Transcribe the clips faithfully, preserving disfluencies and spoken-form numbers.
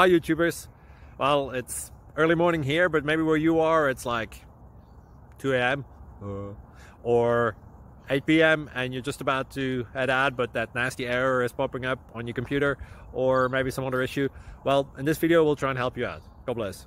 Hi YouTubers. Well, it's early morning here, but maybe where you are it's like two A M uh, or eight P M and you're just about to head out, but that nasty error is popping up on your computer, or maybe some other issue. Well, in this video we'll try and help you out. God bless.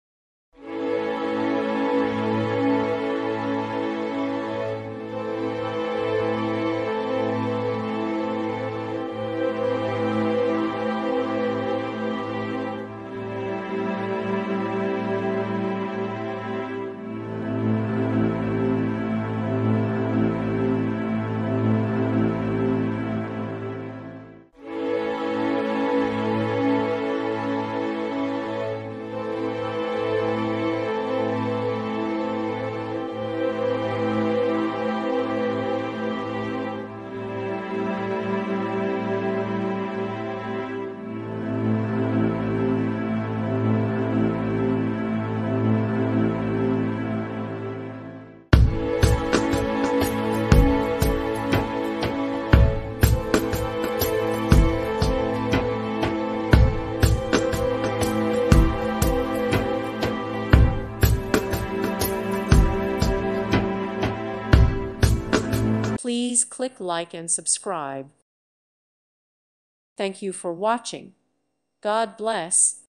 Please click like and subscribe. Thank you for watching. God bless.